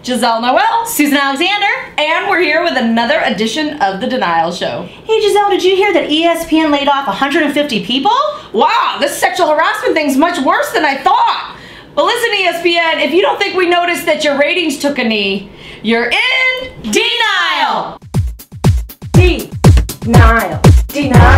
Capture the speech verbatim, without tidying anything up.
Gisele, Noel, Susan Alexander, and we're here with another edition of The Denial Show. Hey Gisele, did you hear that E S P N laid off one hundred fifty people? Wow, this sexual harassment thing's much worse than I thought. But listen, E S P N, if you don't think we noticed that your ratings took a knee, you're in denial. Denial. Denial.